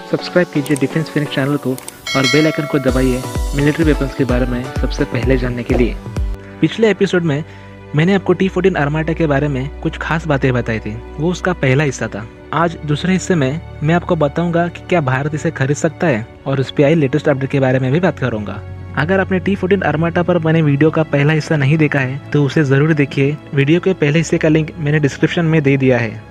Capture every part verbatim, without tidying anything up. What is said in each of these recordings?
Subscribe कीजिए defence Phoenix channel को और बेल आइकन को दबाइए मिलिट्री वेपन्स के बारे में सबसे पहले जानने के लिए। पिछले एपिसोड में मैंने आपको टी फोर्टीन आर्माटा के बारे में कुछ खास बातें बताई थी, वो उसका पहला हिस्सा था। आज दूसरे हिस्से में मैं आपको बताऊंगा कि क्या भारत इसे खरीद सकता है और उस पे आई लेटेस्ट अपडेट के बारे में भी बात करूंगा। अगर आपने टी फोर्टीन आर्माटा पर बने वीडियो का पहला हिस्सा नहीं देखा है तो उसे जरूर देखिए। वीडियो के पहले हिस्से का लिंक मैंने डिस्क्रिप्शन में दे दिया है।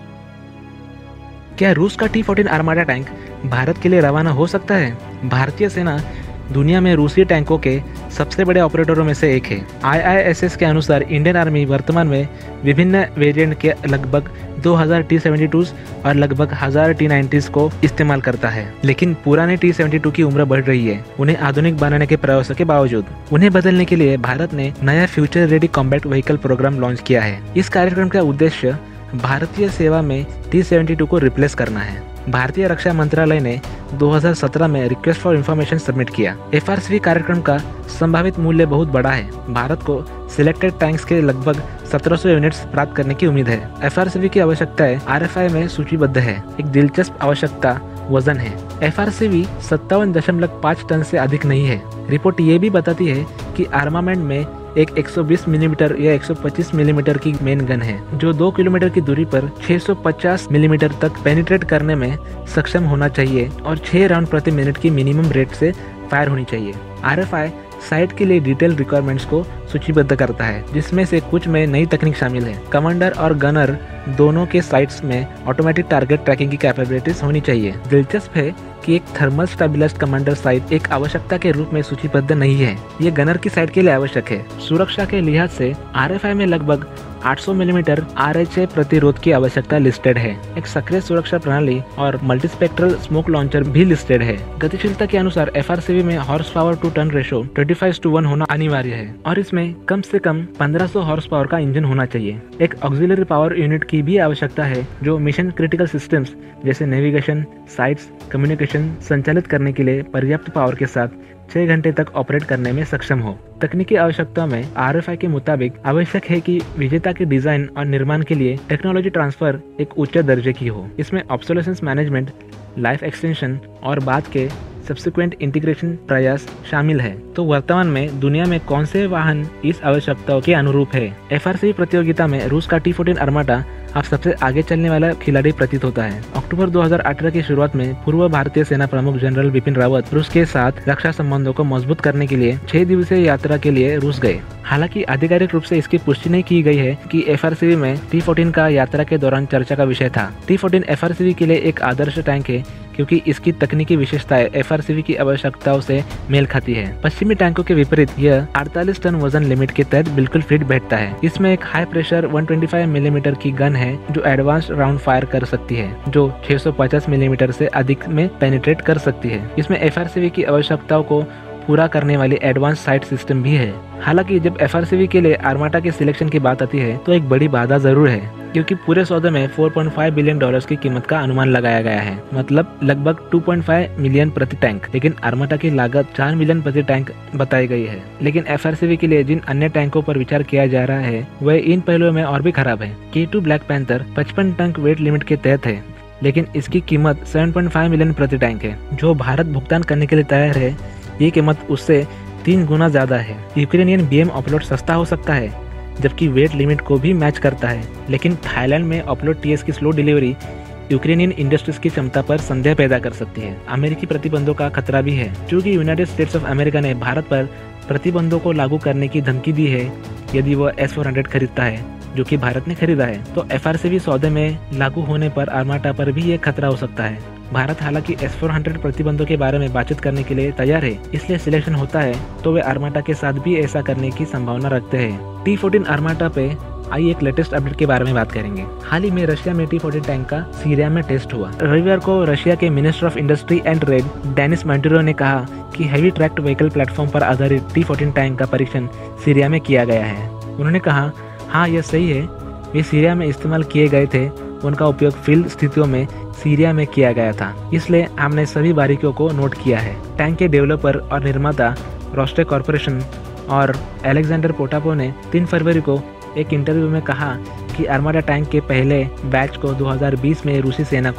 क्या रूस का T fourteen Armata tank Bharat के लिए रवाना हो सकता है? भारतीय सेना दुनिया में रूसी टैंकों के सबसे बड़े ऑपरेटरों में से एक है। आई आई एस एस के अनुसार इंडियन आर्मी वर्तमान में विभिन्न वेरिएंट के लगभग दो हज़ार टी सेवेंटी टू और लगभग एक हज़ार टी नाइंटी को इस्तेमाल करता है, लेकिन पुराने टी सेवेंटी टू की उम्र बढ़ रही है। उन्हें आधुनिक बनाने के प्रयासों के बावजूद उन्हें बदलने के लिए भारत ने नया future ready combat vehicle program launch किया है। इस कार्यक्रम का उद्देश्य भारतीय सेवा में टी सेवेंटी टू को रिप्लेस करना है। भारतीय रक्षा मंत्रालय ने दो हज़ार सत्रह में रिक्वेस्ट फॉर इंफॉर्मेशन सबमिट किया। एफ आर सी वी कार्यक्रम का संभावित मूल्य बहुत बड़ा है। भारत को सिलेक्टेड टैंक्स के लगभग सत्रह सौ यूनिट्स प्राप्त करने की उम्मीद है। एफ आर सी वी की आवश्यकताएं आर एफ आई में सूचीबद्ध है। एक दिलचस्प आवश्यकता वजन है। एफ आर सी वी सत्तावन दशमलव पाँच टन से अधिक नहीं है। रिपोर्ट ये भी बताती है कि आर्मामेंट में एक एक सौ बीस मिलीमीटर या एक सौ पच्चीस मिलीमीटर की मेन गन है, जो दो किलोमीटर की दूरी पर छह सौ पचास मिलीमीटर तक पेनिट्रेट करने में सक्षम होना चाहिए और छह राउंड प्रति मिनट की मिनिमम रेट से फायर होनी चाहिए। आर एफ आई साइट के लिए डिटेल रिक्वायरमेंट्स को सूचीबद्ध करता है, जिसमें से कुछ में नई तकनीक शामिल है। कमांडर और गनर दोनों के साइट्स में ऑटोमेटिक टारगेट ट्रैकिंग की कैपेबिलिटीज होनी चाहिए। दिलचस्प है कि एक थर्मल स्टेबलाइज्ड कमांडर साइट एक आवश्यकता के रूप में सूचीबद्ध नहीं है। ये गनर की साइट के लिए आवश्यक है। सुरक्षा के लिहाज से आर एफ आई में लगभग आठ सौ मिलीमीटर आर एच ए प्रतिरोध की आवश्यकता लिस्टेड है। एक सक्रिय सुरक्षा प्रणाली और मल्टीस्पेक्ट्रल स्मोक लॉन्चर भी लिस्टेड है। गतिशीलता के अनुसार एफ आर सी वी में horse power to ton ratio पच्चीस टू वन होना अनिवार्य है और इसमें कम से कम पंद्रह सौ हॉर्स पावर का इंजन होना चाहिए। एक ऑक्सिलरी पावर यूनिट की भी आवश्यकता है जो मिशन क्रिटिकल सिस्टम्स जैसे नेविगेशन, साइट्स, कम्युनिकेशन संचालित करने के लिए पर्याप्त पावर के साथ छह घंटे तक ऑपरेट करने में सक्षम हो। तकनीकी आवश्यकता में आर एफ आई के मुताबिक आवश्यक है कि विजेता के डिजाइन और निर्माण के लिए टेक्नोलॉजी ट्रांसफर एक उच्च दर्जे की हो। इसमें ऑब्सोलेसेंस मैनेजमेंट, लाइफ एक्सटेंशन और बाद के सब्सिक्वेंट इंटीग्रेशन प्रयास शामिल है। तो वर्तमान में दुनिया में कौन से वाहन इस आवश्यकताओं के अनुरूप है? एफ आर सी वी प्रतियोगिता में रूस का टी फोर्टीन आर्माटा अब सबसे आगे चलने वाला खिलाड़ी प्रतीत होता है। अक्टूबर दो हज़ार अठारह की शुरुआत में पूर्व भारतीय सेना प्रमुख जनरल बिपिन रावत रूस के साथ रक्षा संबंधों को मजबूत करने के लिए छह दिवसीय यात्रा के लिए रूस गए। हालांकि आधिकारिक रूप से इसकी पुष्टि नहीं की गई है कि एफ आर सी वी में टी फोर्टीन का यात्रा के दौरान चर्चा का विषय था। T fourteen F R C V के लिए एक आदर्श टैंक है क्योंकि इसकी तकनीकी विशेषताएं एफ आर सी वी की आवश्यकताओं से मेल खाती है। पश्चिमी टैंकों के विपरीत यह अड़तालीस टन वजन लिमिट के तहत बिल्कुल फिट बैठता है। इसमें एक हाई प्रेशर एक सौ पच्चीस मिलीमीटर की गन है जो एडवांस राउंड फायर कर सकती है, जो छह सौ पचास मिलीमीटर से अधिक में पेनिट्रेट कर सकती है। इसमें एफ आर सी वी की आवश्यकताओं को पूरा करने वाली एडवांस साइट सिस्टम भी है। हालांकि जब एफ आर सी वी के लिए आर्माटा के सिलेक्शन की बात आती है तो एक बड़ी बाधा जरूर है, क्योंकि पूरे सौदे में चार पॉइंट पाँच बिलियन डॉलर्स की कीमत का अनुमान लगाया गया है, मतलब लगभग दो पॉइंट पाँच मिलियन प्रति टैंक। लेकिन आर्माटा की लागत चार मिलियन प्रति टैंक बताई गई है। लेकिन एफ आर सी वी के लिए जिन अन्य टैंकों पर विचार किया जा रहा है वह इन पहलुओं में और भी खराब है। के टू ब्लैक पैंथर पचपन टन वेट लिमिट के तहत है, लेकिन इसकी कीमत सात पॉइंट पाँच मिलियन प्रति टैंक है। जो भारत भुगतान करने के लिए तैयार है, ये कीमत उससे तीन गुना ज्यादा है। यूक्रेनियन बी एम अपलोड सस्ता हो सकता है जबकि वेट लिमिट को भी मैच करता है, लेकिन थाईलैंड में अपलोड टी एस की स्लो डिलीवरी यूक्रेनियन इंडस्ट्रीज की क्षमता पर संदेह पैदा कर सकती है। अमेरिकी प्रतिबंधों का खतरा भी है, क्योंकि यूनाइटेड स्टेट्स ऑफ अमेरिका ने भारत पर प्रतिबंधों को लागू करने की धमकी दी है यदि वह एस फोर हंड्रेड खरीदता है, जो कि भारत ने खरीदा है। तो एफ आर सी वी सौदे में लागू होने पर आर्माटा पर भी ये खतरा हो सकता है। भारत हालांकि एस फोर हंड्रेड प्रतिबंधों के बारे में बातचीत करने के लिए तैयार है, इसलिए सिलेक्शन होता है तो वे आर्माटा के साथ भी ऐसा करने की संभावना रखते हैं। टी फोर्टीन आर्माटा पे आइए एक लेटेस्ट अपडेट के बारे में बात करेंगे। हाल ही में रशिया में टी फोर्टीन टैंक का सीरिया में टेस्ट हुआ। रविवार को रशिया के minister of industry and trade Denis Manturov ने कहा कि हैवी ट्रैक्ड व्हीकल प्लेटफॉर्म पर आधारित टी फोर्टीन टैंक का परीक्षण सीरिया में किया गया है। उन्होंने कहा, हाँ यह सही है, वे सीरिया में इस्तेमाल किए गए थे। उनका उपयोग फील्ड स्थितियों में सीरिया में किया गया था, इसलिए हमने सभी बारीकियों को नोट किया है। टैंक के डेवलपर और निर्माता रोस्टेक कॉर्पोरेशन और अलेक्जेंडर पोटापो ने तीन फरवरी को एक इंटरव्यू में कहा कि आर्माटा टैंक के पहले बैच को दो हज़ार बीस में रूसी सेना को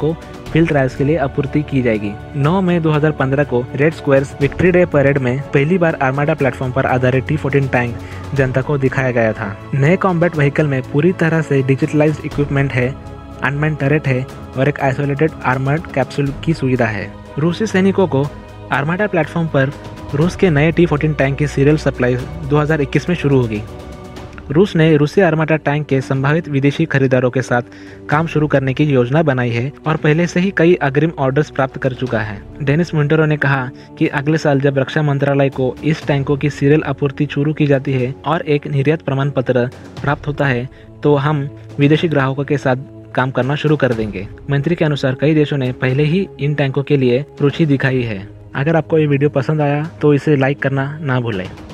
फील्ड ट्रायल्स के लिए आपूर्ति की जाएगी। नौ मई दो हज़ार पंद्रह को Red Square's Victory Day parade में पहली बार आर्माडा प्लेटफॉर्म पर आधारित टी फोर्टीन टैंक जनता को दिखाया गया था। नए कॉम्बैट व्हीकल में पूरी तरह से डिजिटलाइज्ड इक्विपमेंट है, अनमैन्ड टरेट है और एक आइसोलेटेड आर्मर्ड कैप्सूल की सुविधा है। रूसी सैनिकों को आर्माडा प्लेटफॉर्म पर रूस के नए टी फोर्टीन टैंक की सीरियल सप्लाई दो हज़ार इक्कीस में शुरू होगी। रूस ने रूसी आर्माडा टैंक के संभावित विदेशी खरीदारों के साथ काम शुरू करने की योजना बनाई है और पहले से ही कई अग्रिम ऑर्डर्स प्राप्त कर चुका है। डेनिस मुंटेरो ने कहा कि अगले साल जब रक्षा मंत्रालय को इस टैंकों की सीरियल आपूर्ति शुरू की जाती है और एक निर्यात प्रमाण पत्र प्राप्त होता है तो हम विदेशी ग्राहकों के साथ काम करना शुरू कर देंगे। मंत्री के अनुसार कई देशों ने पहले ही इन टैंकों के लिए रुचि दिखाई है। अगर आपको ये वीडियो पसंद आया तो इसे लाइक करना ना भूलें।